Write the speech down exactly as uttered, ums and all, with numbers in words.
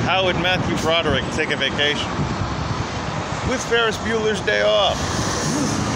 How would Matthew Broderick take a vacation? With Ferris Bueller's Day Off.